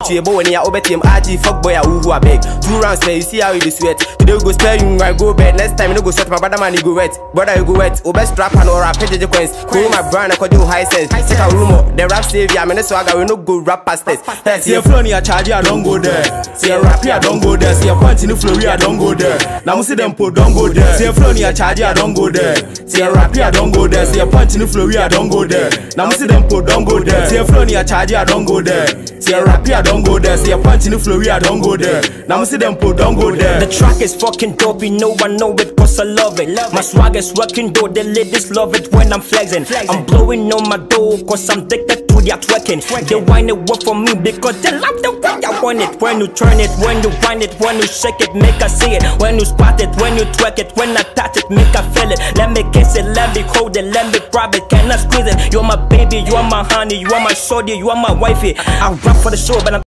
to a boy when you over team RG fuck boy who a beg. 2 rounds man, you see how you sweat. Today we go spare you I go bed. Next time you no go sweat my brother man you go wet. Brother you go wet. Obe strap and or a PJ coins. Cool my brand I call you high sense. Check a rumor. The rap savior I mean swagger we no go rap past this. See a flow near charge I don't go there. See a rap I don't go there. See a punch in the flow I don't go there. Now see them put don't go there. See a flow near charge I don't go there. See a rap I don't go there. See a punch in the flow I don't go there. Now see them put don't go there. See a flow near charge I don't go there. See a rap I don't go there. See a punch in the flow I don't go there. Now see them put don't go there. The track is fucking dopey, no one know it cause I love it. My swag is working though, the ladies love it when I'm flexing. I'm blowing on my dough cause I'm addicted to their twerking. They whine it work for me because they love the way I want it. When you turn it, when you wind it, when you shake it, make I see it. When you spot it, when you twerk it, when I touch it, make I feel it. Let me kiss it, let me hold it, let me grab it, can I squeeze it? You're my baby, you are my honey, you are my shorty, you are my wifey. I rap for the show but I'm